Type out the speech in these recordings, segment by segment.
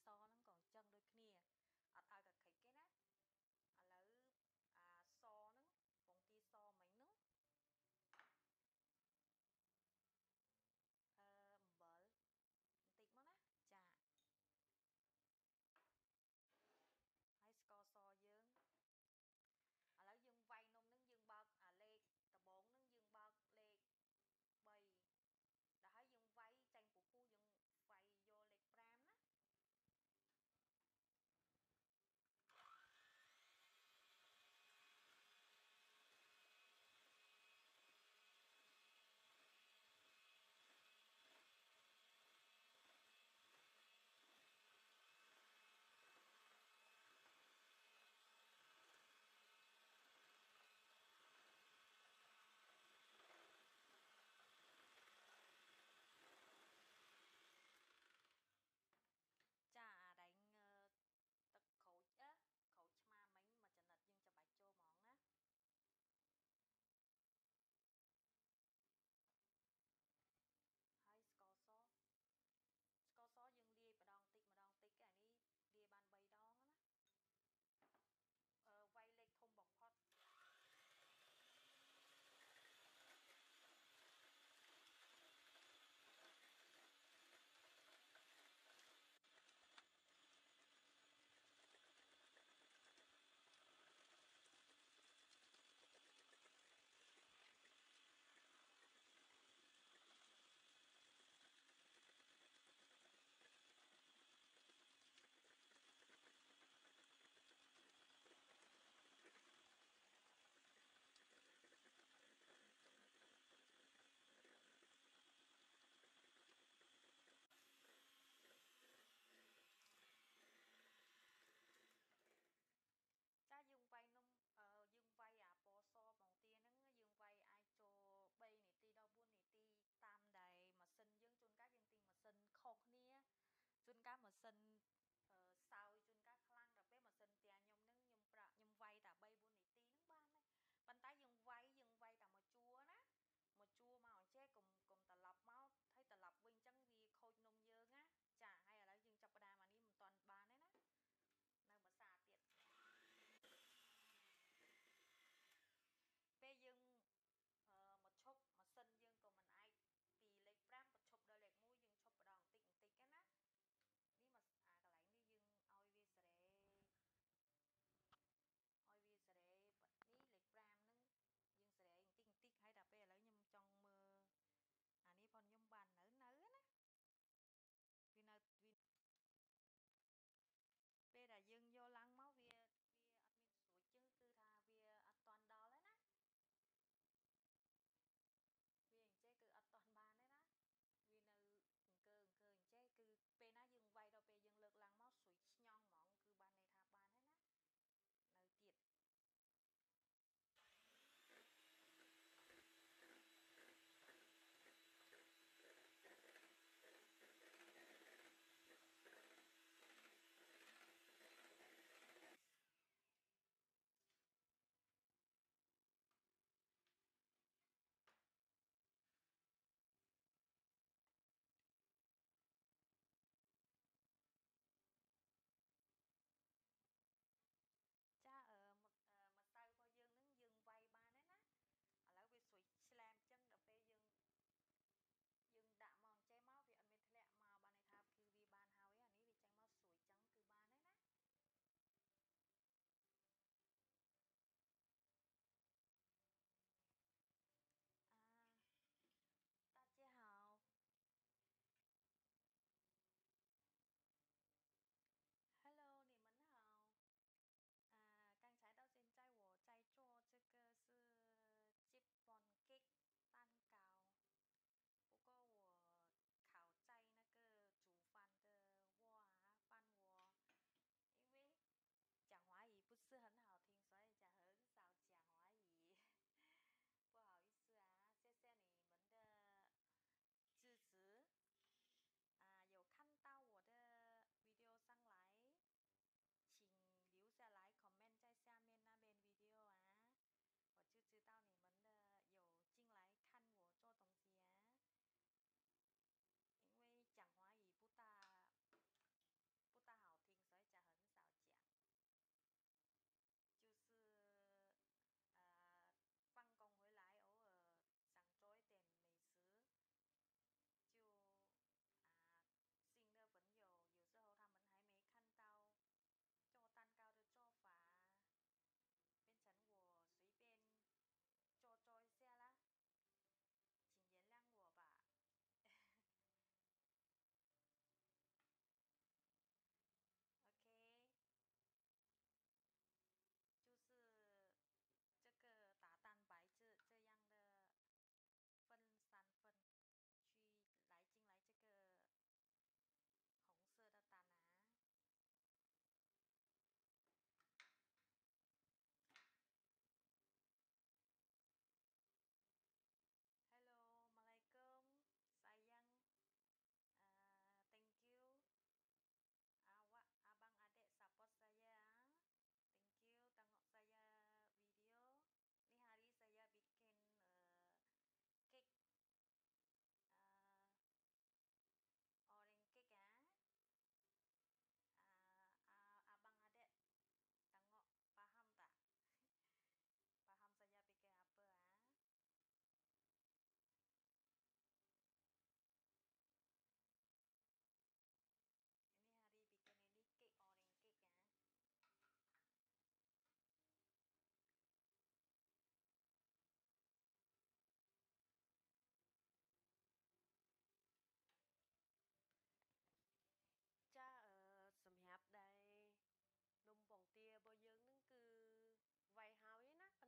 សហ្នឹងក៏អញ្ចឹងដូចគ្នាអត់ឲ្យកកិចគេណាឥឡូវអាសហ្នឹងពងទាសមិញហ្នឹងអំបិលបន្តិចមកណាចាហើយស្ករសយើងឥឡូវយើងវាយនំហ្នឹងយើងបើកអាលេខដំបងហ្នឹងយើងបើកលេខ3ដល់ហើយយើងវាយចាញ់ពពុះយើងវាយយកលេខ5ណាចាអាដែងទឹកក្រូចក្រូចឆ្មាមិញមួយចំណិតយើងចាំបាច់ចូលហ្មងណាហើយស្ករសយើងលាយម្ដងតិចម្ដងតិចអានេះលាយបាន3ដងណាវាយលេខធំបំផុតចាយើងវាយនំយើងវាយអាពណ៌សបងទាហ្នឹងយើងវាយអាចចូល3នាទីដល់4នាទីតាមដែលម៉ាស៊ីនយើងជួនកាលយើងទិញម៉ាស៊ីនខុសគ្នាជួនកាលម៉ាស៊ីនសោយជួនកាលខ្លាំងដល់ពេលម៉ាស៊ីនផ្ទះខ្ញុំហ្នឹងខ្ញុំវាយតែ3 4នាទីហ្នឹងបានដែរប៉ុន្តែយើងវាយតែមួយជួរណាមួយជួរមកអញ្ចេះកុំត្រឡប់មកហើយត្រឡប់វិញអញ្ចឹងវាខូចនំយើងណាចាហើយឥឡូវយើងចាប់ផ្ដើមអានេះមិនទាន់បានទេណានៅភាសាទៀតពេលយើងមកឈប់ម៉ាស៊ីនយើងក៏មិនអាចពីលេខ5ទៅឈប់ដល់លេខ1យើងឈប់ម្ដងបន្តិចបន្តិចណានេះមកកន្លែងនេះយើងឲ្យវាសេរីនេះលេខ5ហ្នឹងយើងសេ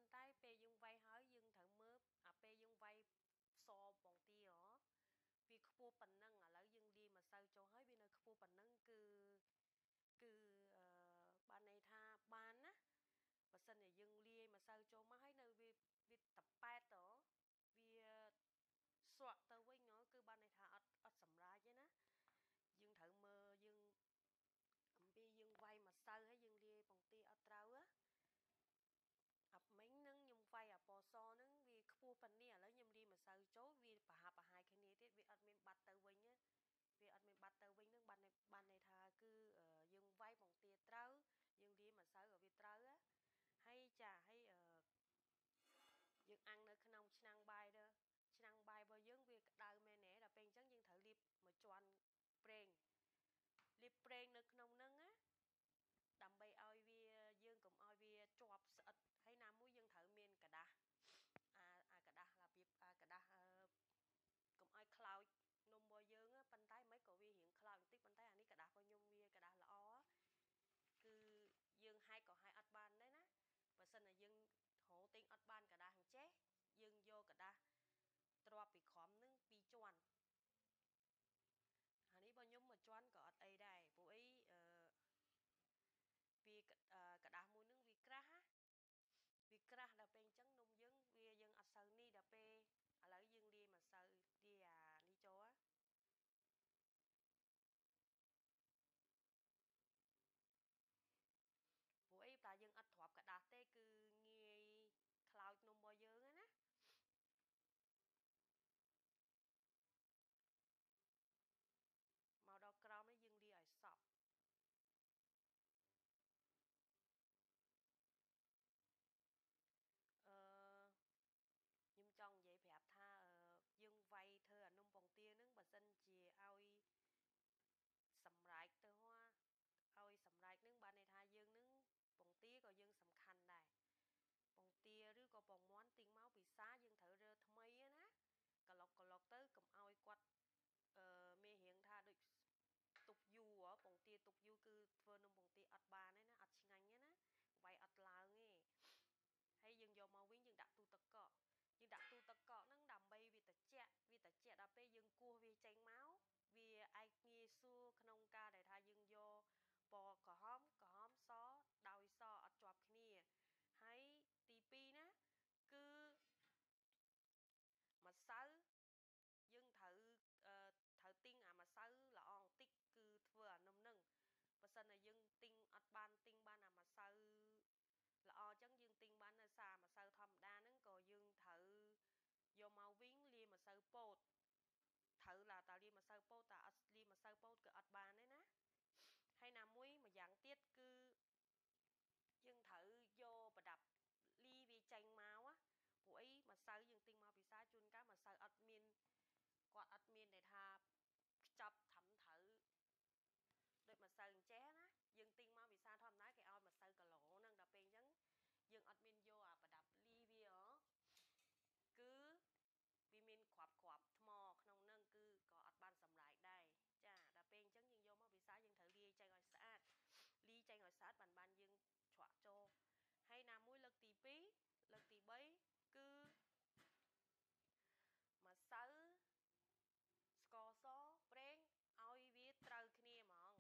តែពេលយើងវាយហើយយើងត្រូវមើលអាពេលយើងវាយសបងទាហ៎វាខ្ពស់ប៉ុណ្ណឹងឥឡូវយើងលាយម្សៅចូលហើយវានៅខ្ពស់ប៉ុណ្ណឹងគឺបានន័យថាបានណាបើសិនជាយើងលាយម្សៅចូលមកហើយនៅវាតប៉ែតទៅវាស្រក់ទៅវិញគឺបានន័យថាអត់សម្រាប់ទេណាយើងត្រូវមើលយើងអំពីយើងវាយម្សៅហើយយើងលាយបង្គាអត់ត្រូវណាអាប់មិញនឹងខ្ញុំវាយអាពណ៌សហ្នឹងវាខ្ពស់ប៉ុណ្នេះឥឡូវខ្ញុំលាយម្សៅចូលវាប្រហាក់ប្រហែលគ្នាទៀតវាអត់មានបាត់ទៅវិញណាវាអត់មានបាត់ទៅវិញនឹងបានន័យថាគឺយើងវាយបង្គាត្រូវយើងលាយម្សៅឲ្យវាត្រូវណាហើយចាហើយយើងអាំងនៅក្នុងឆ្នាំងបាយទៅឆ្នាំងបាយរបស់យើងវាក្តៅមែនទេដល់ពេលអញ្ចឹងយើងត្រូវលាបមួយជាន់ប្រេងលាបប្រេងនៅក្នុងហ្នឹងណាដើម្បីឲ្យវាយើងកុំឲ្យវាជាប់ស្អិតហើយណាមួយយើងត្រូវមានកដាស់អាកដាស់របៀបកដាស់កុំឲ្យខ្លោចនំរបស់យើងប៉ុន្តែមិនក៏វារៀងខ្លោចបន្តិចប៉ុន្តែអានេះកដាស់របស់ខ្ញុំវាកដាស់ល្អគឺយើងហែកក៏ហែកអត់បានដែរណាបើសិនតែយើងរោទិញអត់បានកដាស់អញ្ចេះយើងយកកដាស់ទ្រាប់ពីក្រោមនឹង2ជាន់អានេះរបស់ខ្ញុំមួយជាន់ក៏អត់អីដែរព្រោះអីវាកដាស់មួយនឹងវាក្រាស់ដល់ពេលអញ្ចឹងនំយើងអត់សូវនេះដល់ពេលឥឡូវយើងលាយម្សៅលាយអានេះចូលព្រោះអីតែយើងអត់ទ្រាប់กระดาษទេគឺងាយខ្លោចនំរបស់យើងណាមកដល់ក្រោមនេះយើងលាយឲ្យសព្វខ្ញុំចង់និយាយប្រាប់ថាយើងវាយធ្វើអានំពងទានឹងបើសិនជាឲ្យសម្រេចទៅឲ្យសម្រេចនឹងបានន័យថាយើងនឹងពងទាក៏យើងសំខាន់ដែរពងទាឬក៏ពងមាន់ទិញមកពីផ្សារយើងត្រូវរើថ្មីណាក្លុកទៅកុំឲ្យគាត់មានរៀងថាដូចទុកយូរពងទាទុកយូរគឺធ្វើនំពងទាអត់បានទេណាអត់ឆ្ងាញ់ទេណាវាយអត់ឡើងទេហើយយើងយកមកវិញយើងដាក់ទូទឹកកកហ្នឹងដើម្បីវាត្រជាក់ដល់ពេលយើងគោះវាចេញមកវាអាចងាយស្រួលក្នុងការដែលថាយើងយកពណ៌ក្រហមសដោយសអត់ជាប់គ្នាហើយទី2ណាគឺម្សៅយើងត្រូវទិញអាម្សៅល្អបន្តិចគឺធ្វើអានំនឹងបើសិនតែយើងទិញអត់បានទិញបានអាម្សៅល្អអញ្ចឹងយើងទិញបាននៅសារម្សៅធម្មតាហ្នឹងក៏យើងត្រូវយកមកវិញលាយម្សៅពោតត្រូវតាលាយម្សៅពោតតែអត់លាយម្សៅពោតក៏អត់បានទេណាហើយណាមួយម្យ៉ាងទៀតគឺយើងត្រូវយកប្រដាប់លីវាចេញមកព្រោះអីម្សៅយើងទិញមកពីផ្សារជួនកាលម្សៅអត់មានគាត់អត់មានដែលថាខ្ចប់ត្រឹមត្រូវដូចម្សៅអញ្ចេះណាយើងទិញមកពីផ្សារធម្មតាគេឲ្យម្សៅគីឡូហ្នឹងដល់ពេលអញ្ចឹងយើងអត់មានយកអាប្រដាប់លីវាគឺវាមានគ្រាប់ថ្មក្នុងហ្នឹងគឺក៏អត់បានសម្រេចដែរចាដល់ពេលអញ្ចឹងយើងយកមកពីផ្សារយើងត្រូវលាយចេញឲ្យស្អាតបានយើងច្រកចូលហើយណាមួយលើកទី2លើកទី3គឺម្សៅស្ករសប្រេងឲ្យវាត្រូវគ្នាហ្មង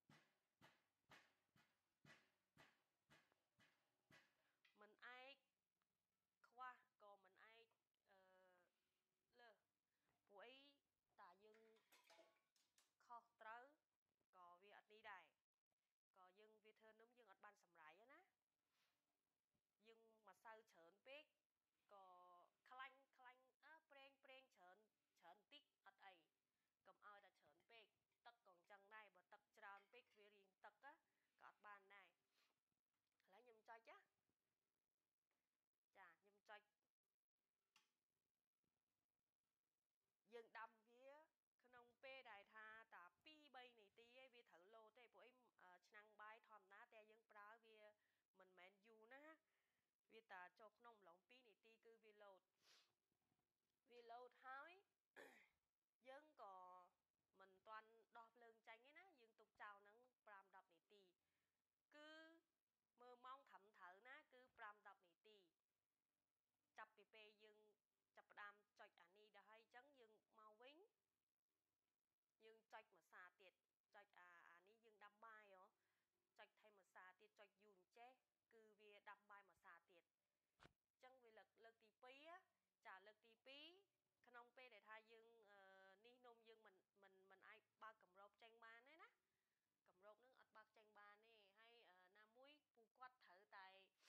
មិនឯកខ្វះក៏មិនឯកលើសព្រោះអីតាយើងខុសត្រូវក៏វាអត់នេះដែរក៏យើងវាធ្វើនំយើងអត់បានសម្រេចណាយើងម្សៅច្រើនពេកក៏ខ្លាញ់ប្រេងច្រើនបន្តិចអត់អីកុំឲ្យតែច្រើនពេកទឹកក៏អញ្ចឹងដែរបើទឹកច្រើនពេកវារៀងទឹកក៏អត់បានដែរឥឡូវខ្ញុំចុចចាខ្ញុំចុចយើងដាំវាក្នុងពេលដែលថាតា2-3នាទីឯងវាត្រូវលោតទេព្រោះអីឆ្នាំងបាយធម្មតាតែយើងប្រើវាមិនមែនយូរណាវាតាចូលក្នុងម្លង2នាទីគឺវាលោតហើយយើងក៏មិនទាន់ដោះភ្លើងចាញ់ទេណាយើងទុកចោលហ្នឹង5-10នាទីគឺមើលម៉ោងត្រឹមត្រូវណាគឺ5-10នាទីពេលយើងចាប់ផ្ដើមចុចអានេះដល់ហើយអញ្ចឹងយើងមកវិញយើងចុចម្សាទៀតចុចអានេះយើងដាំបាយហ៎ចុចថែមម្សាទៀតចុចយូរអញ្ចេះគឺវាដាំបាយម្សាទៀតអញ្ចឹងវាលើកទី2ចាលើកទី2ក្នុងពេលដែលថាយើងនេះនំយើងមិនអាចបើកកម្របចេញបានទេណាកម្របនឹងអត់បើកចេញបានទេហើយណាមួយពូគាត់ត្រូវតែ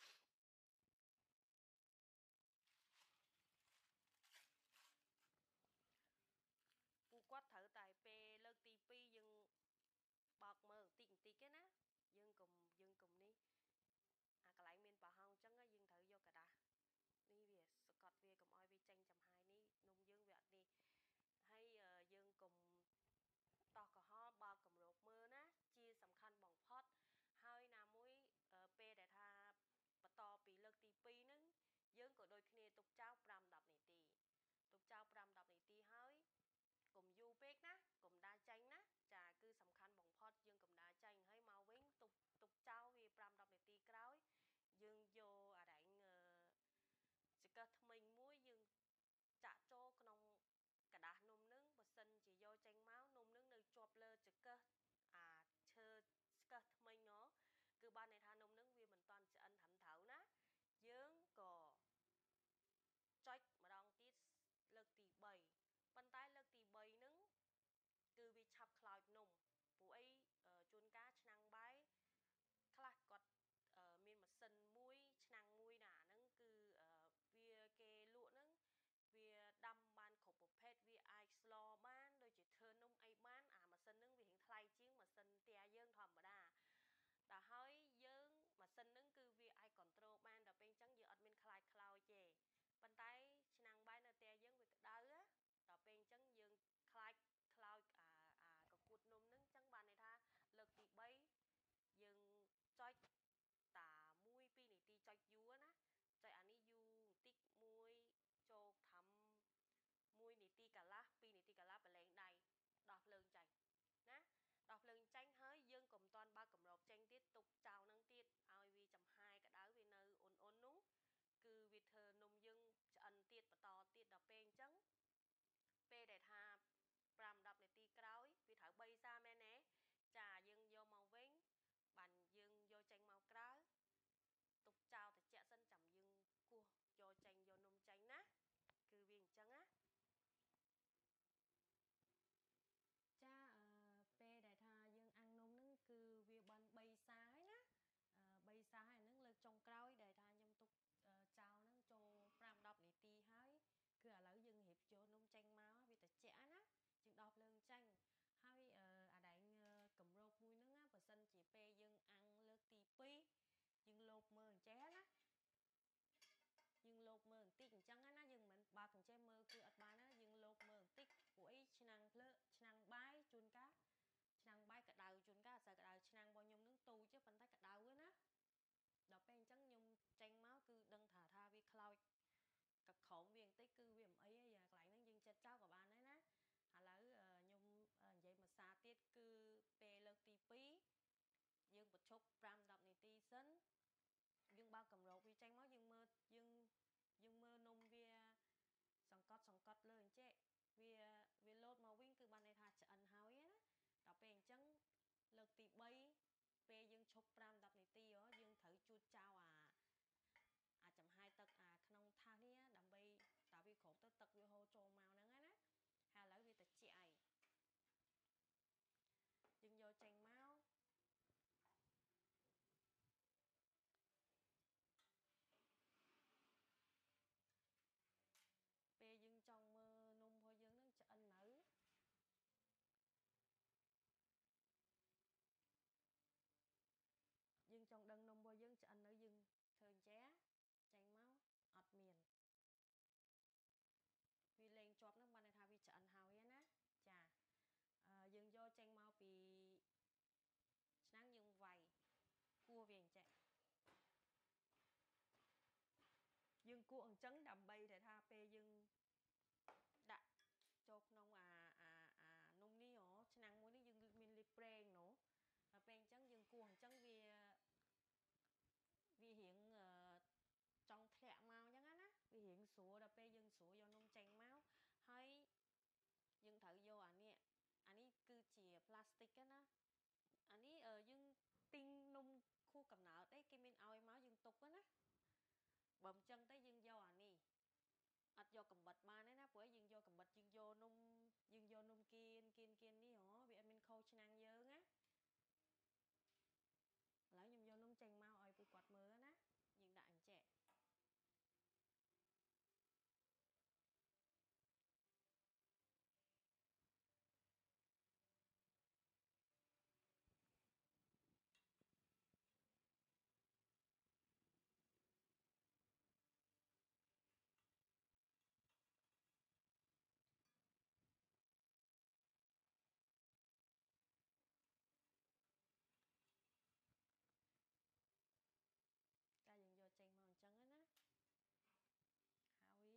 ពេលលើកទី2យើងបើកមើលបន្តិចទេណាយើងកុំនេះអាកន្លែងមានប្រហោងអញ្ចឹងយើងត្រូវយកกระดาษនេះវាសកត់វាកុំឲ្យវាចេញចំហាយនេះនំយើងវាអត់នេះហើយយើងកុំតោះកំហល់បើកកម្របមើលណាជាសំខាន់បំផុតហើយណាមួយពេលដែលថាបន្តពីលើកទី2ហ្នឹងយើងក៏ដូចគ្នាទុកចោល 5-10 នាទីទុកចោល 5-10 នាទីហើយកុំយូរពេកណាកុំដាច់ចាញ់ណាចាគឺសំខាន់បំផុតយើងកុំដាច់ចាញ់ហើយមកវិញទុកចោលវា 5-10 នាទីក្រោយយើងយកអារ៉ែងចង្កឹះថ្មិញមួយយើងចាក់ចូលក្នុងกระดาษនំនឹងបើសិនជាយកចេញមកនំនឹងនៅជាប់លើចង្កឹះអាឈើស្កឹះថ្មិញហ៎គឺបានន័យថានំនឹងវាមិនតាន់ឆ្អិនត្រឹមត្រូវណាយើងក៏ចុចម្ដងទៀតលើកទី3ប៉ុន្តែលើកទី3ហ្នឹងគឺវាឆាប់ខ្លោចនំព្រោះអីជួនកាលឆ្នាំងបាយខ្លះគាត់មានម៉ាស៊ីនមួយឆ្នាំងមួយណាហ្នឹងគឺវាគេលក់ហ្នឹងវាដាំបានគ្រប់ប្រភេទវាអាចស្លបានដូចជាធ្វើនំអីបានអាម៉ាស៊ីនហ្នឹងវារៀងថ្លៃជាងម៉ាស៊ីនផ្ទះយើងធម្មតាដល់ហើយយើងម៉ាស៊ីនហ្នឹងគឺវាអាចគ្រប់ត្រូលបានដល់ពេលអញ្ចឹងយើងអត់មានខ្លាចខ្លោចទេប៉ុន្តែឆ្នាំងបាយនៅផ្ទះយើងវាក្តៅដល់ពេលអញ្ចឹងយើងខ្លាចខ្លោចអាកកួតនំហ្នឹងអញ្ចឹងបានន័យថាលើកទី3យើងចុចតា1-2 នាទីចុចយូរណាចុចអានេះយូរបន្តិច1ចូលត្រឹម1 នាទីកន្លះ2 នាទីកន្លះប្រឡែងដៃដោះភ្លើងចាញ់ណាដោះភ្លើងចាញ់ហើយយើងកុំតាន់បើកកម្របចេញទៀតទុកចោលនឹងទៀតឲ្យវាចំហាយក្តៅវានៅអ៊ុននោះគឺវាធ្វើនំយើងឆ្អិនទៀតបន្តទៀតដល់ពេលអញ្ចឹងពេលដែលថា5-10 នាទីក្រោយវាត្រូវ3សាមែនទេចាយើងយកមកវិញបានយើងយកចេញមកក្រៅទុកចោលត្រជាក់សិនចាំយើងគោះយកចេញយកនំចេញណាគឺវាអញ្ចឹងណាចាពេលដែលថាយើងអាំងនំហ្នឹងគឺវាបាន3សាហើយណា3សាហើយហ្នឹងលើកចុងក្រោយដែលថាខ្ញុំទុកចោលហ្នឹងចូល5-10 នាទីហើយគឺឥឡូវយើងរៀបយកនំចេញមកវាត្រជាក់ណាយើងដោះភ្លើងចាញ់ហើយអាដែងកម្របមួយហ្នឹងណាបើសិនជាពេលយើងអាំងលើកទី2យើងលបមើលអញ្ចេះណាយើងលបមើលបន្តិចអញ្ចឹងណាយើងមិនបើកអញ្ចេះមើលគឺអត់បានណាយើងលបមើលបន្តិចព្រោះអីឆ្នាំងបាយជួនកាលឆ្នាំងបាយក្តៅជួនកាលអត់សូវក្តៅឆ្នាំងរបស់ខ្ញុំនឹងទូចប៉ុន្តែក្តៅណាដល់ពេលអញ្ចឹងខ្ញុំចេញមកគឺដឹងថាវាខ្លោចកក្រោមវាបន្តិចគឺវាមិនអីទេកន្លែងហ្នឹងយើងចិត្តចោលក៏បានដែរណាឥឡូវខ្ញុំនិយាយមួយសារទៀតគឺពេលលើកទី2យើងបញ្ឈប់5-10 នាទីសិនយើងបើកកម្របវាចេញមកយើងមើលនំវាសង្កត់លើអញ្ចេះវាលោតមកវិញគឺបានន័យថាឆ្អិនហើយណាដល់ពេលអញ្ចឹងលើកទី3ពេលយើងឈប់5-10 នាទីយើងត្រូវជូតចោលអាចំហាយទឹកក្នុងថាសនេះដើម្បីតាវាក្រោបទៅទឹកវាហូរចូលមកហ្នឹងណាហើយឥឡូវវាត្រជាក់ហើយយើងយកចេញមកពេលយើងចង់មើលនំរបស់យើងនឹងឆ្អិននៅយើងចង់ដឹងនំរបស់យើងឆ្អិននៅយើងធ្វើអញ្ចេះចេញមកអត់មានវាលែងជាប់ហ្នឹងបានន័យថាវាឆ្អិនហើយណាចាយើងយកចេញមកពីឆ្នាំងយើងវាយគោះវាអញ្ចេះយើងគោះអញ្ចឹងដើម្បីតែថាពេលយើងដាក់ចូលក្នុងអានំនេះឆ្នាំងមួយនេះយើងមានលាបប្រេងណូដល់ពេលអញ្ចឹងយើងគោះអញ្ចឹងវារៀងចង់ធ្លាក់មកអញ្ចឹងណាវារៀងស្រួលដល់ពេលយើងស្រួលយកនំចេញមកហើយយើងត្រូវយកអានេះគឺជា plastic ណាអានេះយើងទិញនំខួបកំណើតអីគេមានឲ្យមកយើងទុកណាបើមិនចឹងទៅយើងយកអានេះអត់យកកំបិតបានទេណាព្រោះយើងយកកំបិតយើងយកនំគៀននេះហ៎វាអត់មានខុសឆ្នាំងយើងណាឥឡូវខ្ញុំយកនំចេញមកឲ្យពួកគាត់មើលណាយើងដាក់អញ្ចេះតែយើងយកចេញមកអញ្ចឹងណាហើយ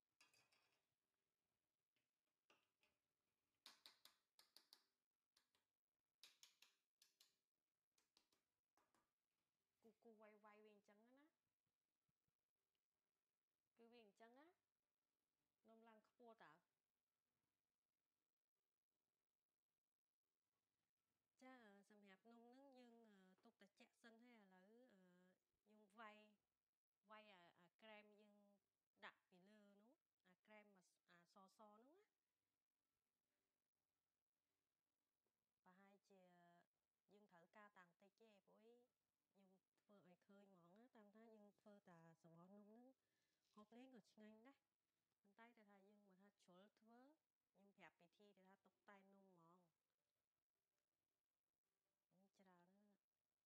គូវាយវាអញ្ចឹងណាគឺវាអញ្ចឹងណានំឡើងខ្ពស់តើចាសម្រាប់នំហ្នឹងយើងទុកតែចាក់សិនហើយឥឡូវយើងវាយអាក្រែមយើងដាក់ពីលើនោះអាក្រែមអាសនោះណាប្រហែលជាយើងត្រូវការតាំងតិចទេព្រោះខ្ញុំធ្វើឲ្យឃើញហ្មងណាតាមថាយើងធ្វើតែសម្ហុសនំហ្នឹងហូបលេងក៏ឆ្ងាញ់ដែរប៉ុន្តែតែថាយើងមកថាជ្រុលធ្វើខ្ញុំប្រាប់ពិធីទៅថាតុបតែងនំហ្មងច្រើនណាស់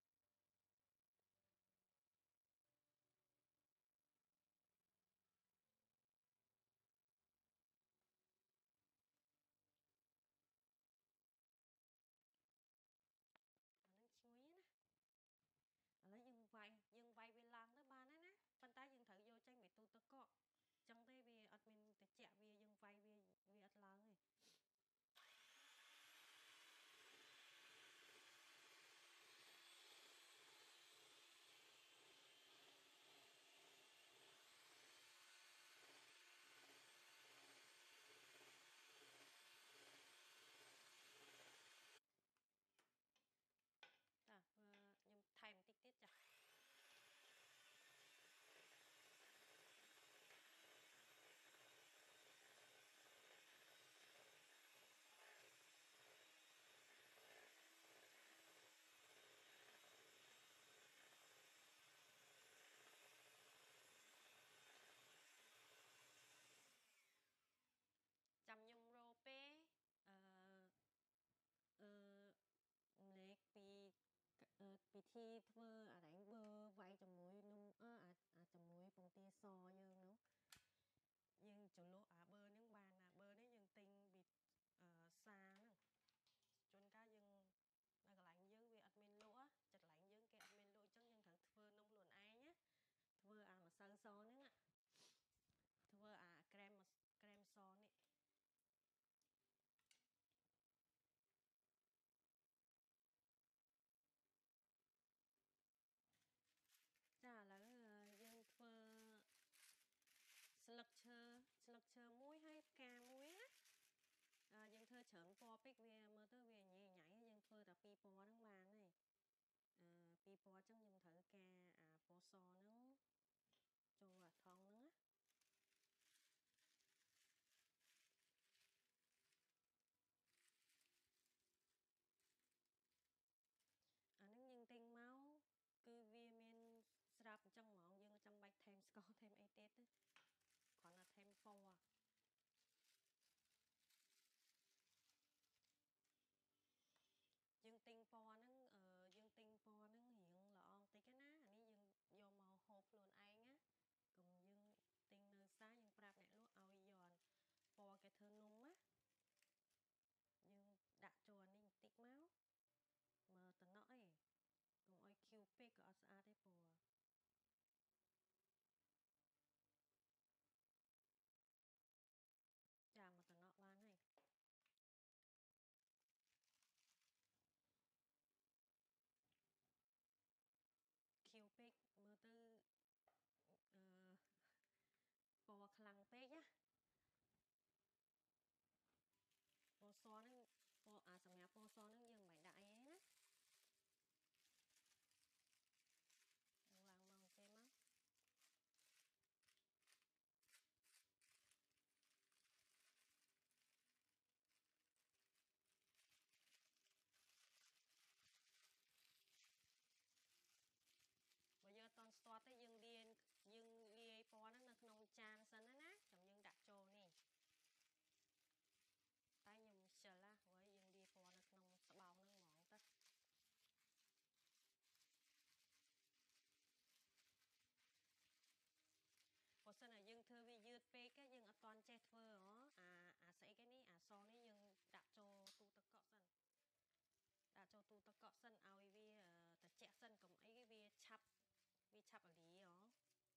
អានឹងឈ្ងុយណាឥឡូវយើងវាយវាឡើងទៅបានហើយណាប៉ុន្តែយើងត្រូវយកចេញពីទូទឹកកកចឹងទេវាអត់មានត្រជាក់វាយើងវាយវាអត់ឡើងទេចាខ្ញុំថែមបន្តិចទៀតចាចាំខ្ញុំរោពេលអឺលេខពីពិធីធ្វើអារែងបឺវាយជាមួយនំជាមួយពងទាសយើងនោះយើងចលក់អាបឺហ្នឹងបានអាបឺនេះយើងទិញពីសាហ្នឹងជួនកាលយើងនៅកន្លែងយើងវាអត់មានលក់ចិត្តកន្លែងយើងគេអត់មានលក់អញ្ចឹងយើងត្រូវធ្វើនំខ្លួនឯងណាធ្វើអាម្សៅសហ្នឹងធ្វើអាក្រែមសនេះចាឥឡូវយើងធ្វើស្លឹកឈើមួយហើយផ្កាមួយណាយើងធ្វើច្រើនពណ៌ពេកវាមើលទៅវាញ៉ៃយើងធ្វើតែពីរពណ៌ហ្នឹងបានហើយពីរពណ៌អញ្ចឹងយើងត្រូវការអាពណ៌សហ្នឹងចូលអាថងហ្នឹងណាអាហ្នឹងយើងទិញមកគឺវាមានស្រាប់អញ្ចឹងហ្មងយើងចាំបាច់ថែមស្ករថែមអីទៀតទេគ្រាន់តែថែមពណ៌យើងទិញពណ៌ហ្នឹងរៀងល្អបន្តិចណាអានេះយើងយកមកហូបខ្លួនឯងណាកុំយើងទិញនៅផ្សារយើងប្រាប់អ្នកលក់ឲ្យយកពណ៌គេធ្វើនំណាយើងដាក់ចូលអានេះបន្តិចមកមើលតំណក់អីកុំឲ្យខៀវពេកក៏អត់ស្អាតទេពណ៌ចាមកតំណក់បានហើយខៀវពេកមើលទៅពណ៌ខ្អាពណ៌សហ្នឹងយើងមិនដាក់អីណាឡើងមកចេះមកបើយើងអត់តន់ស្ទាត់ទេយើងលាយពណ៌ហ្នឹងនៅក្នុងចានសិនណាចាំយើងដាក់ចូលនេះតែខ្ញុំខ្ជិលណាព្រោះយើងលាយពណ៌នៅក្នុងស្បោងហ្នឹងហ្មងទៅបើសិនតែយើងធ្វើវាយឺតពេកយើងអត់តន់ចេះធ្វើហ៎អាស្អីគេនេះអាសនេះយើងដាក់ចូលទូទឹកកកសិនដាក់ចូលទូទឹកកកសិនឲ្យវាត្រជាក់សិនកុំអីវាឆាប់រលាហ៎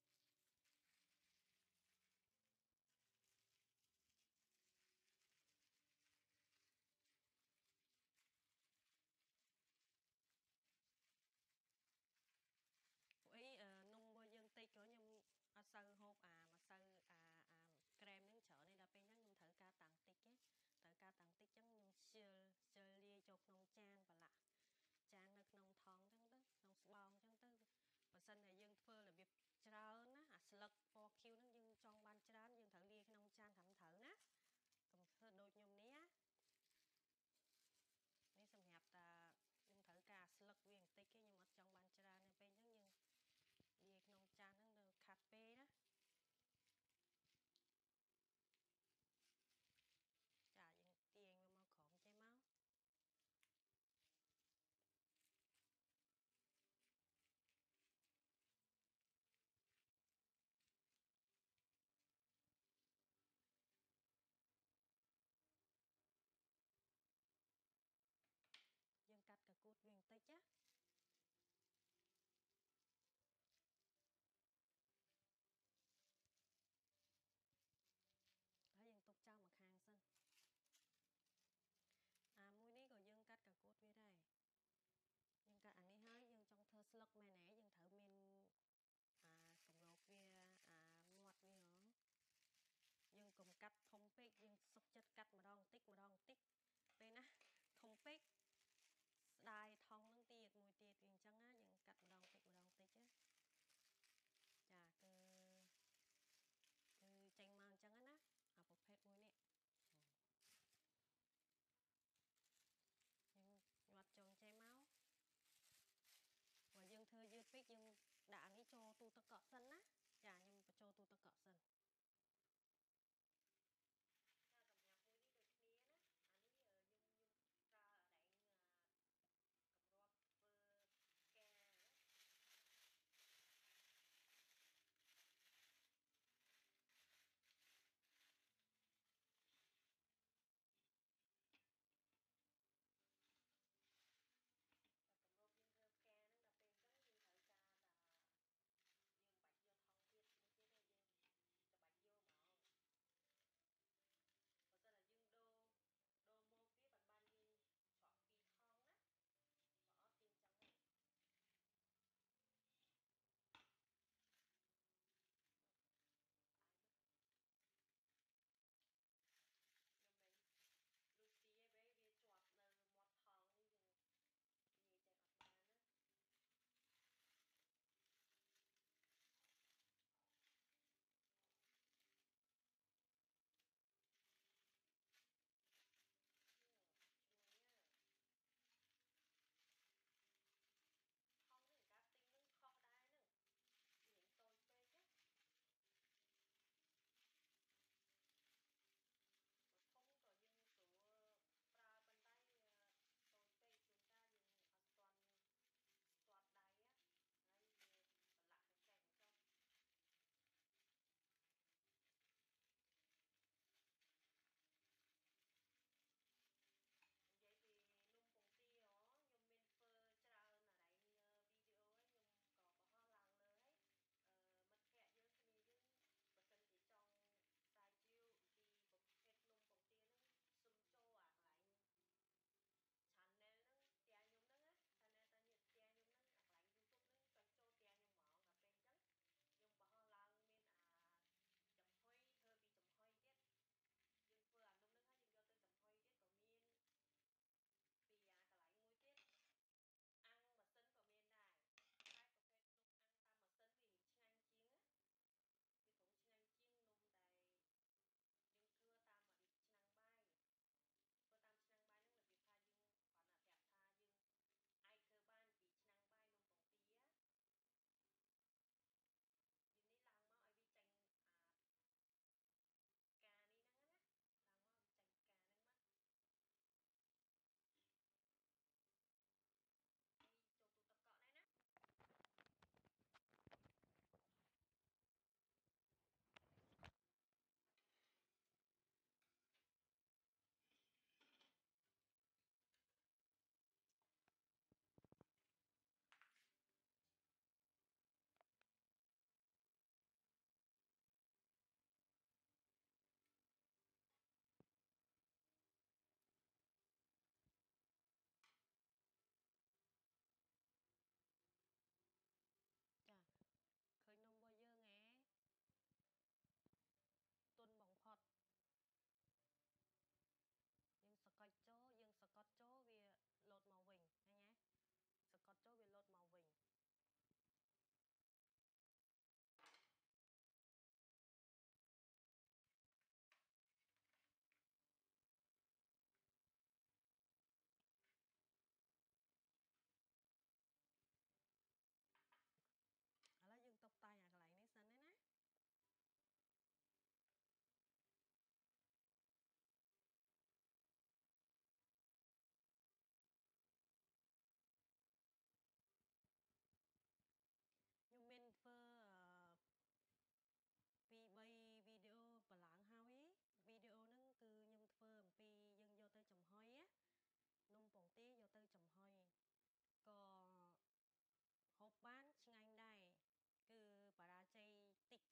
ពួកអីនំរបស់យើងតិចក៏ខ្ញុំអត់សូវហូបម្សៅក្រែមហ្នឹងច្រើនទេដល់ពេលហ្នឹងខ្ញុំត្រូវការតាំងតិចទេត្រូវការតាំងតិចចឹងខ្ញុំខ្ជិលលាយចូលក្នុងចានប្រឡាក់ចាននៅក្នុងថង់ចឹងទៅក្នុងស្បោងចឹងទៅបើសិនតែយើងធ្វើរបៀបច្រើនណាអាស្លឹកពណ៌ខៀវហ្នឹងយើងចង់បានច្រើនយើងត្រូវលាយក្នុងចានត្រឹមត្រូវណាកុំធ្វើដូចខ្ញុំនេះណានេះសម្រាប់តាខ្ញុំត្រូវការស្លឹកវាបន្តិចទេខ្ញុំអត់ចង់បានច្រើនទេពេលអញ្ចឹងយើងលាយក្នុងចានហ្នឹងទៅខាត់ពេណាចាយើងទាញវាមកក្រោមចេះមកយើងកាត់កកូតវាបន្តិចណាហើយយើងទុកចោលមួយខាងសិនមួយនេះក៏យើងកាត់កកូតវាដែរយើងកាត់អានេះហើយយើងចង់ធ្វើស្លឹកមែនទេយើងត្រូវមានកម្របវាមាត់វាហ៎យើងកុំកាត់ធំពេកយើងសុកចិត្តកាត់ម្ដងបន្តិចពេលណាធំពេកស្ដាយថងនឹងទៀតមួយទៀតវាអញ្ចឹងណាយើងកាត់ម្ដងបន្តិចណាចាគឺចេញមកអញ្ចឹងណាប្រភេទមួយនេះយើងញាត់ចងចេញមកបើយើងធ្វើយឺតពេកយើងដាក់អានេះចូលទូទឹកកកសិនណាចាខ្ញុំបញ្ចូលទូទឹកកកសិនចាសម្រាប់មួយនេះដូចគ្នាណាអានេះខ្ញុំប្រើដែងកម្របធ្វើផ្កាកម្របយើងធ្វើផ្កាហ្នឹងដល់ពេលអញ្ចឹងយើងត្រូវការយើងបាច់យកថង់ទៀតមួយទៀតទេយើង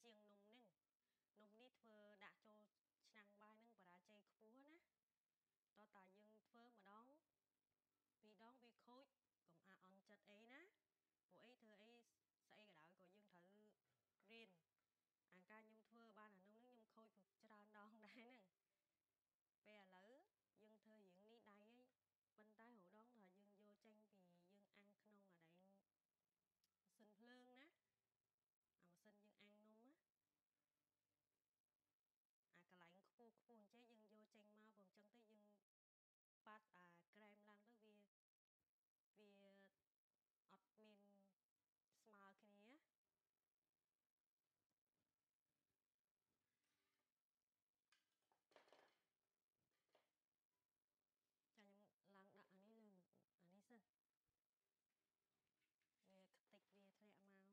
ជាងនំនេះធ្វើដាក់ចូលឆ្នាំងបាយនឹងបរាជ័យខ្ពស់ណាតើតាយើងធ្វើម្ដងពីរដងវាខូចកុំអន់ចិត្តអីណាពួកអីធ្វើអីស្អីក៏ដោយក៏យើងត្រូវរៀនអាការខ្ញុំធ្វើបានអានោះខ្ញុំខូចច្រើនដងដែរហ្នឹងពេលឥឡូវយើងធ្វើរៀងនេះដៃអីប៉ុន្តែរហូតដល់ថាយើងយកចេញពីយើងអាំងក្នុងអាដែងម៉ាស៊ីនភ្លើងណាអាម៉ាស៊ីនយើងអាំងនំណាអាកន្លែងខ្ពស់អញ្ចឹងយើងយកចេញមកព្រោះអញ្ចឹងទៅយើងប៉ាត់អាក្រែមឡើងទៅវាអត់មានស្មើគ្នាចាខ្ញុំឡើងដាក់អានេះលើអានេះសិនវាខ្ទេចវាធ្លាក់មក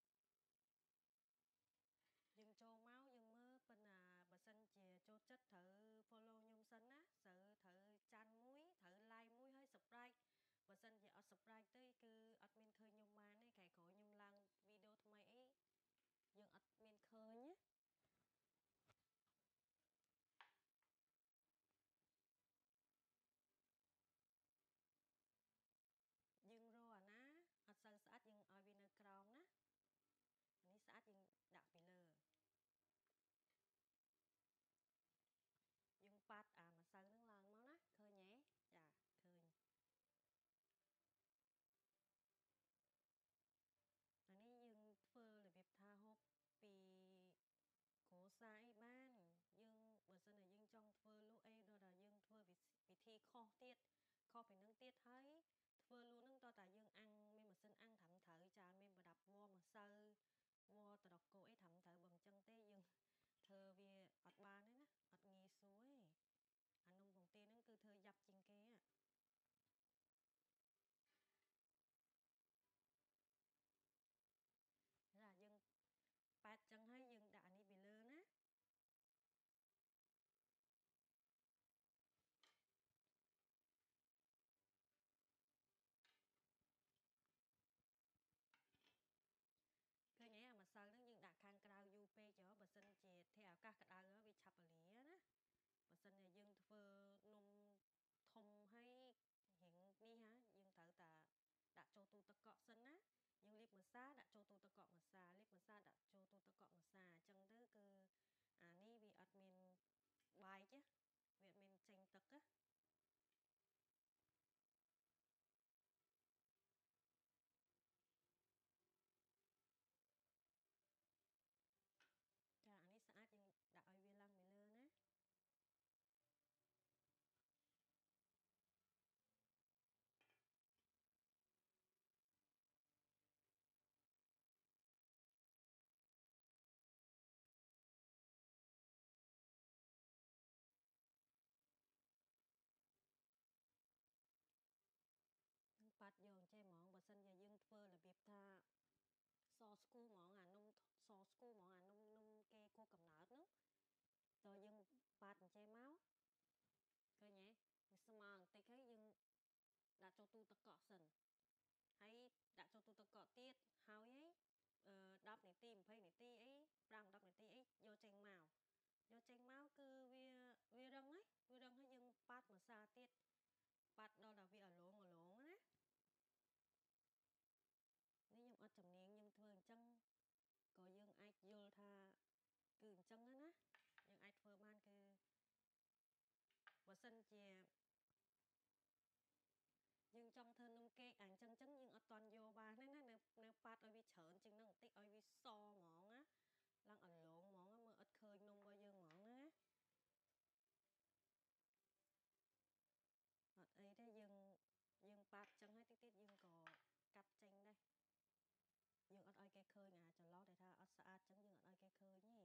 យើងចូលមកយើងមើលប៉ុន្តែបើសិនជាចូលចិត្តត្រូវ follow ខ្ញុំសិនណាត្រូវចាន់មួយត្រូវ like មួយហើយ subscribe បើសិនជាអត់ subscribe ទេគឺអត់មានឃើញខ្ញុំបានទេខែក្រោយខ្ញុំឡើងវីដេអូថ្មីអីយើងអត់មានឃើញណាយើងរកអាណាអត់សូវស្អាតយើងឲ្យវានៅក្រោមណាអានេះស្អាតយើងដាក់ពីលើយើងប៉ាត់អាម្សៅហ្នឹងឡើងមកណាឃើញទេចាឃើញអានេះយើងធ្វើរបៀបថាហូបពីគ្រួសារអីបានយើងបើសិនតែយើងចង់ធ្វើលក់អីដល់តែយើងធ្វើវិធីខុសទៀតខុសពីនឹងទៀតហើយធ្វើលក់ហ្នឹងតើតាយើងអាំងមានម៉ាស៊ីនអាំងត្រឹមត្រូវចាមានប្រដាប់វម្សៅវត្រដុកគោអីត្រឹមត្រូវបើមិនចឹងទេយើងធ្វើវាអត់បានទេណាអត់ងាយស្រួលទេអានំពងទាហ្នឹងគឺធ្វើយ៉ាប់ជាងគេណាយើងប៉ែតចឹងហើយយើងដាក់អានេះពីលើណាឃើញទេអាម្សៅហ្នឹងយើងដាក់ខាងក្រៅយូរពេកចុះបើសិនជាធាតុអាកាសក្តៅវាឆាប់រលាណាបើសិនជាយើងធ្វើនំធំហើយរៀងនេះហ่าយើងត្រូវតាដាក់ចូលទូទឹកកកសិនណាយើងលាបម្សៅដាក់ចូលទូទឹកកកម្សៅលាបម្សៅដាក់ចូលទូទឹកកកម្សៅអញ្ចឹងទៅគឺអានេះវាអត់មានបែកវាអត់មានចេញទឹកណាចាអានេះស្អាតយើងដាក់ឲ្យវាឡើងពីលើណានឹងប៉ាត់យកអញ្ចេះហ្មងបើសិនជាយើងធ្វើរបៀបថាសស្គូហ្មងអានំសស្គូហ្មងអានំគេគោះកំណើតហ្នឹងតើយើងប៉ាត់អញ្ចេះមកឃើញទេវាស្មើបន្តិចហើយយើងដាក់ចូលទូទឹកកកសិនហើយដាក់ចូលទូទឹកកកទៀតហើយ10នាទី20នាទីអី5-10នាទីអីយកចេញមកគឺវារឹងហើយយើងប៉ាត់ម្សៅទៀតប៉ាត់ដល់តែវាអលោងណានេះខ្ញុំអត់ជំនាញខ្ញុំធ្វើអញ្ចឹងក៏យើងអាចយល់ថាគឺអញ្ចឹងណាយើងអាចធ្វើបានគឺបើសិនជាយើងចង់ធ្វើនំកេកអញ្ចឹងយើងអត់តន់យកបានទេណានៅប៉ាត់ឲ្យវាច្រើនជាងហ្នឹងបន្តិចឲ្យវាសហ្មងណាឡើងអលោងហ្មងមើលអត់ឃើញនំរបស់យើងហ្មងណាអត់អីទេយើងប៉ាត់ចឹងហើយតិចទៀតយើងក៏កាត់ចេញដែរយើងអត់ឲ្យគេឃើញចន្លោះដែលថាអត់ស្អាតចឹងយើងអត់ឲ្យគេឃើញទេ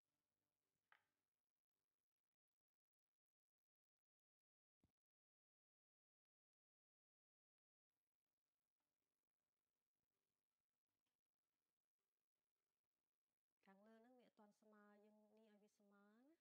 ខាងលើហ្នឹងវាអត់ទាន់ស្មើយើងនេះឲ្យវាស្មើណា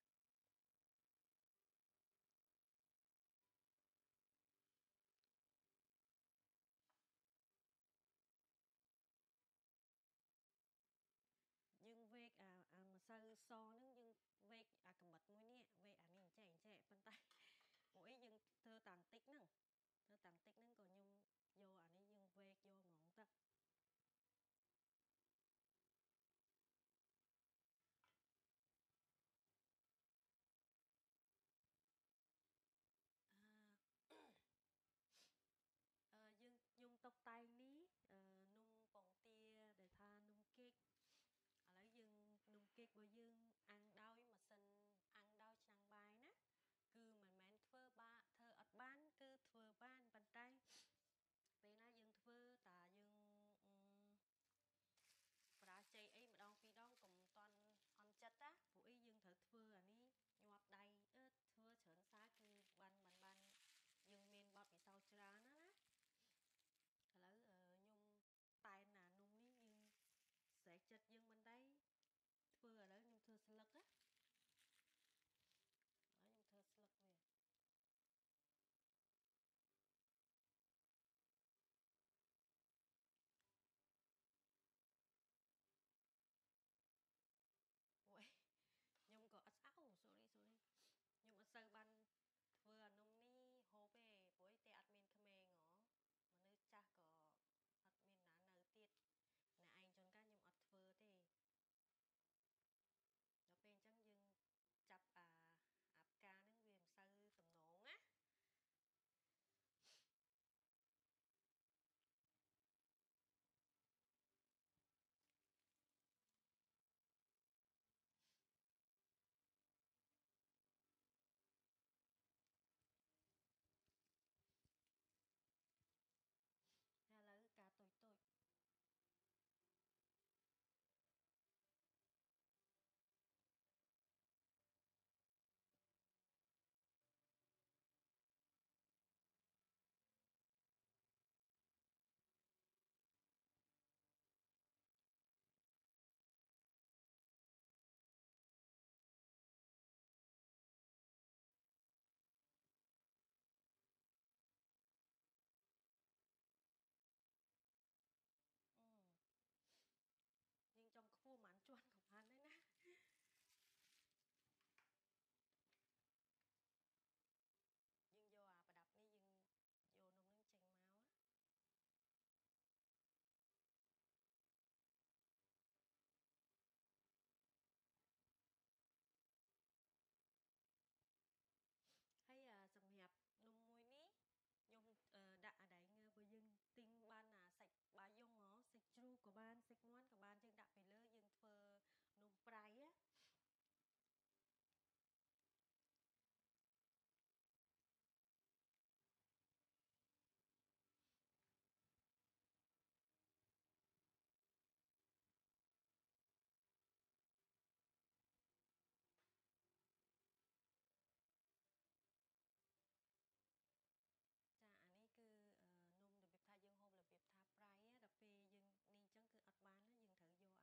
យើងវេកអាសូវសហ្នឹងយើងវេកអាកំបិតមួយនេះវេកអានេះចេះប៉ុន្តែពួកអីយើងធ្វើតាំងតិចហ្នឹងក៏ខ្ញុំយកអានេះយើងវេកយកហ្មងទៅយើងខ្ញុំតុបតែងនេះនំពងទាដែលថានំកេកឥឡូវយើងនំកេករបស់យើងអាំងដោយម៉ាស៊ីនអាំងដោយឆ្នាំងបាយណាគឺមិនមែនធ្វើអត់បានគឺធ្វើបានប៉ុន្តែពេលណាយើងធ្វើតាយើងបរាជ័យអីម្ដងពីរដងកុំតន់អន់ចិត្តណាព្រោះអីយើងត្រូវធ្វើអានេះញាប់ដៃធ្វើច្រើនសារគឺបានយើងមានបទពិសោធន៍ច្រើនណាឥឡូវខ្ញុំតែនណានំនេះយើងស្រេចចិត្តយើងមិនដែរធ្វើឥឡូវខ្ញុំធ្វើស្លឹកណាខ្ញុំធ្វើស្លឹកវាអូយខ្ញុំក៏អត់ស្អាតsorry ខ្ញុំអត់សូវបានធ្វើអានំនេះហូបទេព្រោះតែអត់មានក្មេងហ៎មនុស្សចាស់ក៏អត់មានណានៅទៀតអ្នកឯងជួនកាលខ្ញុំអត់ធ្វើទេដល់ពេលអញ្ចឹងយើងចាប់អាផ្កាហ្នឹងវាមិនសូវទំនងណាឥឡូវការតូចយើងចង់ខ្ពស់មិនជាន់ក៏បានដែរណាយើងយកអាប្រដាប់នេះយើងយកនំនឹងចេញមកហើយសម្រាប់នំមួយនេះខ្ញុំដាក់អាដែងបើយើងទិញបានសាច់បាយយ៉ុងហ៎សាច់ជ្រូកក៏បានសាច់មាន់ក៏បានយើងដាក់ពីលើយើងធ្វើនំប្រៃចាអានេះគឺនំរបៀបថាយើងហូបរបៀបថាប្រៃដល់ពេលយើងនេះអញ្ចឹងគឺអត់បានណាយើងត្រូវយក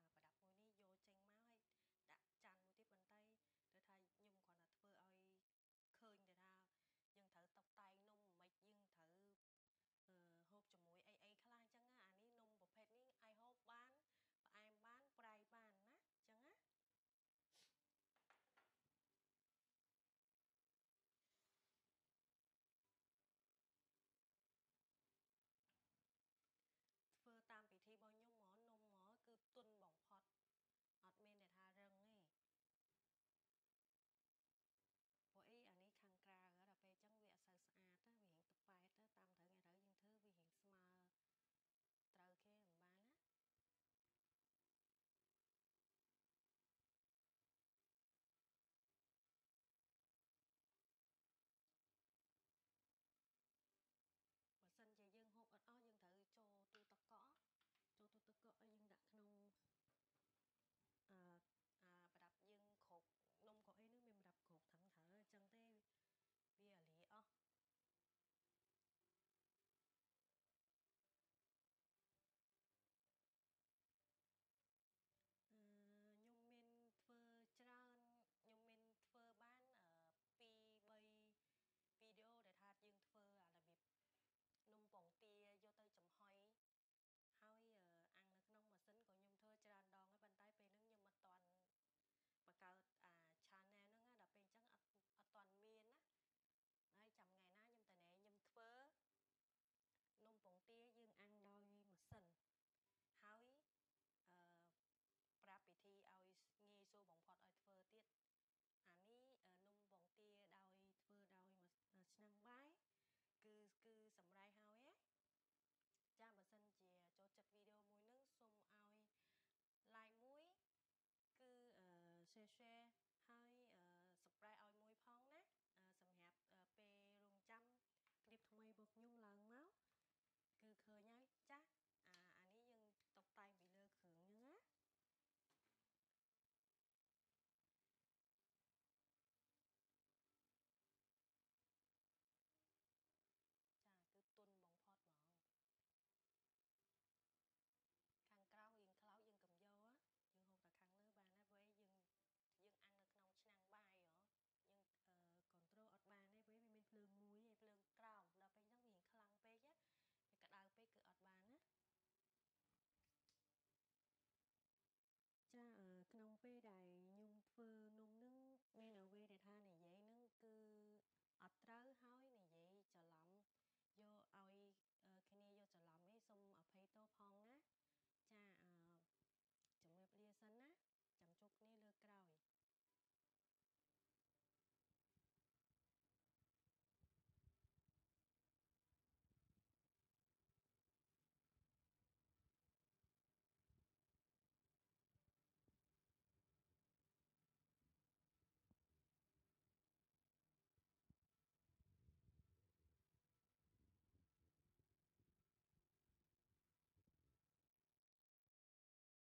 ចូលបំផុតឲ្យធ្វើទៀតអានេះនំបងទាដោយធ្វើដោយឆ្នាំងបាយគឺសម្រេចហើយណាចាបើសិនជាចូលចិត្តវីដេអូមួយនឹងសូមឲ្យ like មួយគឺshare ហើយ subscribe ឲ្យមួយផងណាសម្រាប់ពេលរងចាំคลิปថ្មីរបស់ខ្ញុំឡើងមកគឺឃើញហើយចាអានេះយើងតុបតែងពីលើគ្រឿងហ្នឹងណាចាគឺទុនបំផុតហ្មងខាងក្រៅយើងខ្លោចយើងកំយកយើងហូបតែខាងលើបានណាព្រោះយើងអាំងនៅក្នុងឆ្នាំងបាយហ៎យើងcontrol អត់បានទេព្រោះវាមានភ្លើងមួយហើយភ្លើងក្រោមដល់ពេលហ្នឹងវាខ្លាំងពេកវាក្តៅពេកគឺអត់បានណាចាក្នុងពេលដែលខ្ញុំធ្វើនំនឹងមានអ្វីដែលថានិយាយនឹងគឺអត់ត្រូវហើយនិយាយច្រឡំយកឲ្យគ្នាយកច្រឡំនេះសូមអភ័យទោសផងណាចាជំរាបលាសិនណាចាំជួបគ្នាលើក្រោយ